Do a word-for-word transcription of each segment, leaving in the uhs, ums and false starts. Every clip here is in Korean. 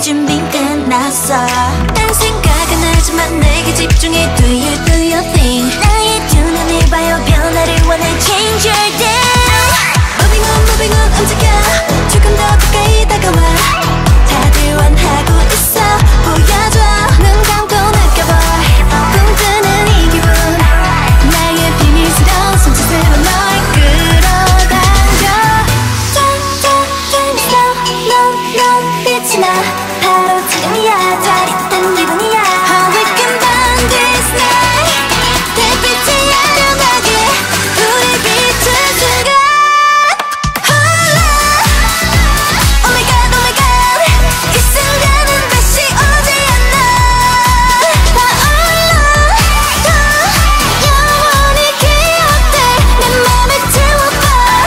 준비 끝났어. 딴 생각은 하지만 내게 집중해. Do you do your thing. 나의 두 눈을 봐요. 변화를 원해. Change your day. Moving on moving on 움직여. 조금 더 가까이 다가와. 다들 원하고 있어. 보여줘. 눈 감고 느껴봐. 꿈꾸는 이 기분. 나의 비밀스러운 손짓으로 널 끌어당겨. 넌넌 빛이 나. 바로 지금이야. 짜릿한 기분이야. How we can burn this night. 달빛이 아련하게 우리 비춘 순간. Hola. Oh my god oh my god. 이 순간은 다시 오지 않아. 다 올라가. 영원히 기억돼. 내 맘에 채워봐.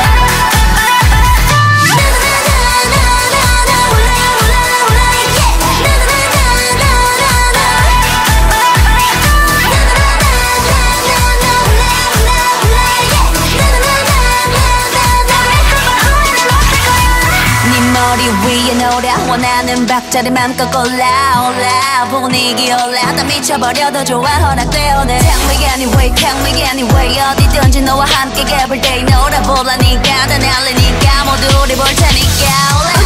머리 위에 노래 원하는 박자를 맘껏 골라 올라 분위기 올라 다 미쳐버려도 좋아 허락돼 오늘 Tell me anyway tell me anyway 어디든지 너와 함께 everyday 놀아볼라니까 다 날리니까 모두 우리 볼 테니까 올라